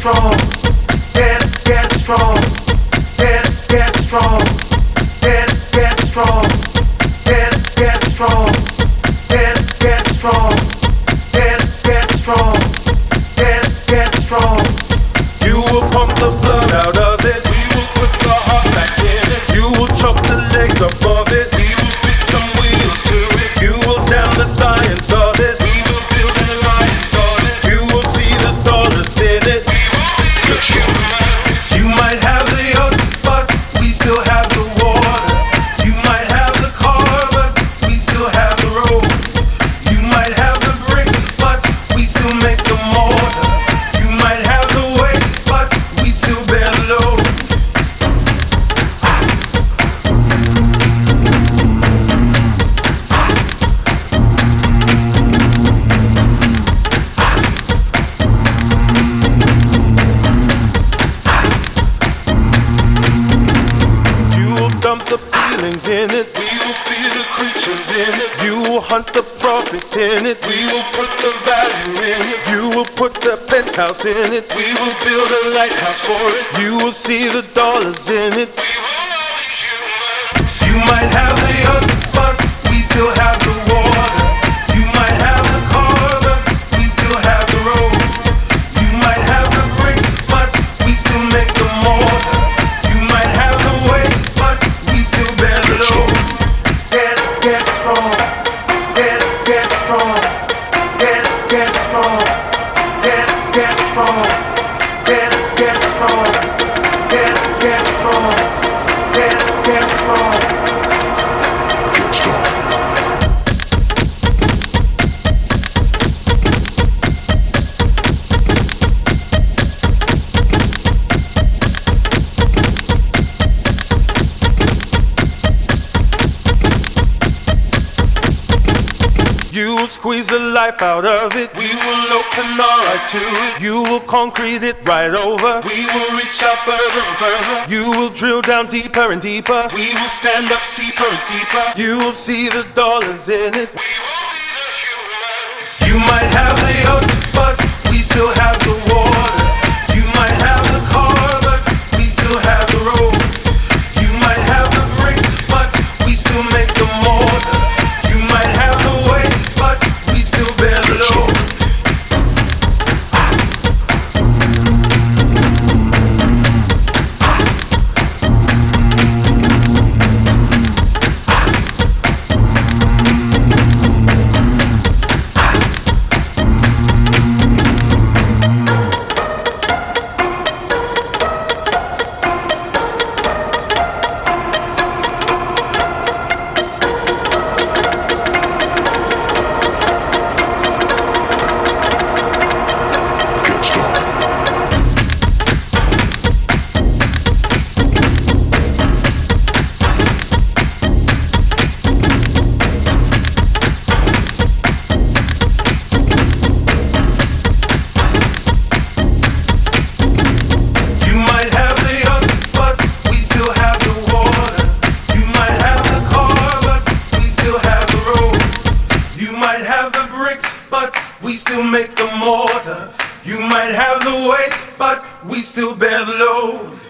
strong, get strong, get strong, get strong, get strong, get strong, get strong, get strong. You will pump the blood out of it. We will put the heart back in it. You will chop the legs off of it. We will fit some wheels to it. You will damn the science of it. We will build an alliance on it. You will see the dollars in it. Get strong. You might have the yacht, but we still have the water. You might have the car, but we still have the road. You might have the bricks, but we still make the mortar. You might have the weight, but we still bear the load. You will dump the feelings in it. We will feed the creatures in it. You will hunt the profit in it. We will put the value in it. You will put the penthouse in it. We will build a lighthouse for it. You will see the dollars in it. You might have the yacht, but we still have the water. You might have the car, but we still have the road. You might have the bricks, but we still make the mortar. You might have the weight, but we still bear the load. Get strong, get strong, get strong, get strong, get strong, get strong, get strong. Get strong. You will squeeze the life out of it. We will open our eyes to it. You will concrete it right over. We will reach out further and further. You will drill down deeper and deeper. We will stand up steeper and steeper. You will see the dollars in it. You might have the yacht, but we still have the water. You might have the car, but we still have the road. You might have the bricks, but we still make the mortar. You might have the weight, but we still bear the load. We still make the mortar. You might have the weight, but we still bear the load.